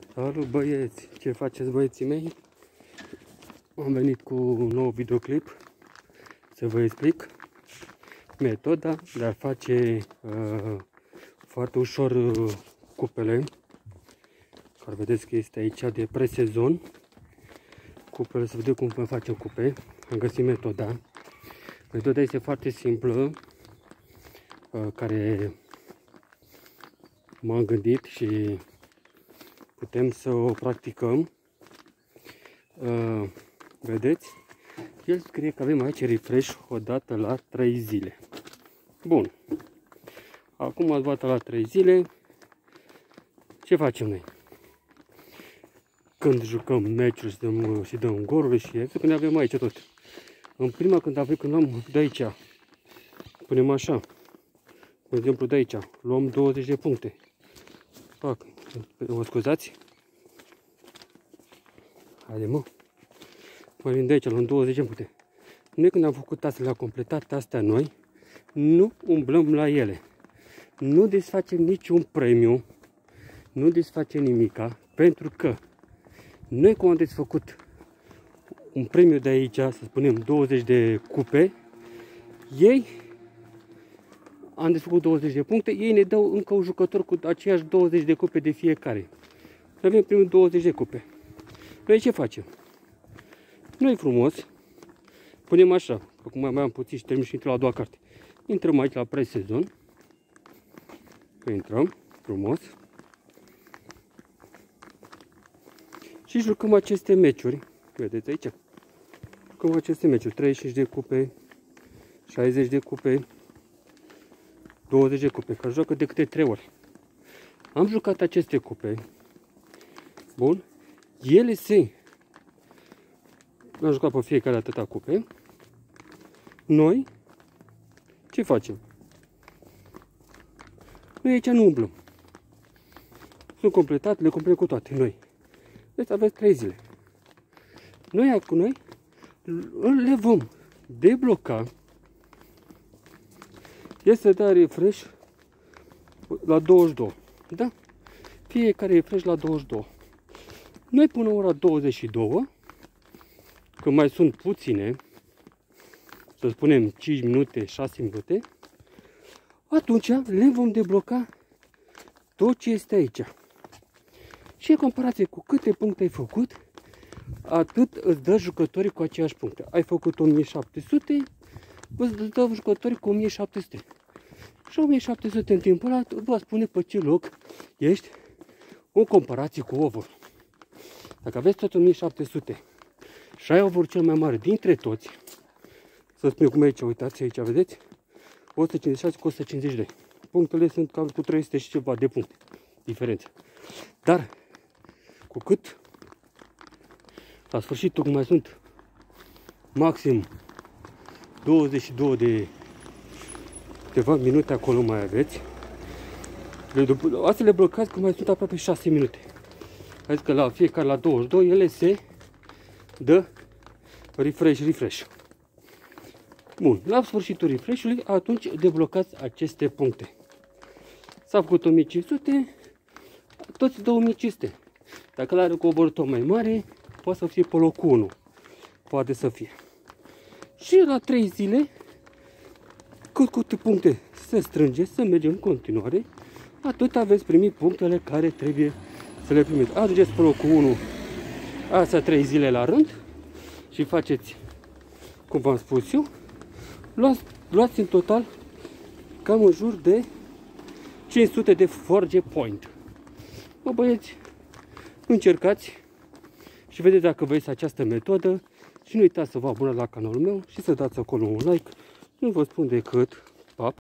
Salut băieți! Ce faceți băieții mei? Am venit cu un nou videoclip să vă explic metoda de a face foarte ușor cupele, care vedeți că este aici de presezon. Cupele, să vedem cum facem cupe. Am găsit metoda. Metoda este foarte simplă, care m-am gândit și putem să o practicăm. Vedeți? El scrie că avem aici refresh o dată la 3 zile. Bun. Acum ați luat la 3 zile. Ce facem noi? Când jucăm meciuri și dăm goluri și când avem aici tot. În prima, când luăm de aici, punem așa. De exemplu de aici, luăm 20 de puncte. Fac. Mă scuzați? Haide mă. Mai vin de aici, luăm 20 de puncte. Noi când am făcut astea, le-am completat astea noi, nu umblăm la ele. Nu desfacem niciun premiu. Nu desfacem nimica. Pentru că noi cum am desfăcut un premiu de aici, să spunem 20 de cupe, ei am desfăcut 20 de puncte, ei ne dau încă un jucător cu aceiași 20 de cupe de fiecare. Avem primul 20 de cupe. Noi ce facem? Noi frumos punem așa, acum mai am puțin și termin și intrăm la a doua carte. Intrăm aici la presezon. Intrăm frumos. Și jucăm aceste meciuri. Vedeți aici? Jucăm aceste meciuri. 35 de cupe, 60 de cupe, 20 de cupe, care joacă de câte 3 ori. Am jucat aceste cupe. Bun. Ele am jucat pe fiecare atâta cupe. Noi ce facem? Noi aici nu umblăm. Sunt completate, le completăm cu toate noi. Deci aveți 3 zile. Noi le vom debloca. Este da refresh la 22. Da? Fiecare refresh la 22. Noi până ora 22, când mai sunt puține, să spunem 5 minute, 6 minute, atunci le vom debloca tot ce este aici. Și în comparație cu câte puncte ai făcut, atât îți dă jucătorii cu aceiași puncte. Ai făcut 1700, îți dă jucătorii cu 1700. Și 1700 în timpul ăla va spune pe ce loc ești în comparație cu over. Dacă aveți tot 1700 și ai over cel mai mare dintre toți, să spunem cum e aici, uitați aici, vedeți? 156 cu 152. Punctele sunt cam cu 300 și ceva de puncte diferență. Dar cu cât la sfârșitul, cum mai sunt maxim 22 de câteva minute acolo mai aveți, astea le blocați că mai sunt aproape 6 minute. Adică că la fiecare la 22 ele se dă refresh. Bun, la sfârșitul refresh-ului atunci deblocați aceste puncte. S-a făcut 1500, toți 2500. Dacă l-are cu o bortă mai mare, poate să fie pe locul 1. Poate să fie. Și la 3 zile, câte puncte se strânge, să mergem în continuare, atât aveți primit punctele care trebuie să le primiți. Ajungeți pe locul 1, astea 3 zile la rând și faceți, cum v-am spus eu, luați în total cam în jur de 500 de forge point. Bă băieți, încercați și vedeți dacă vreți această metodă și nu uitați să vă abonați la canalul meu și să dați acolo un like. Nu vă spun decât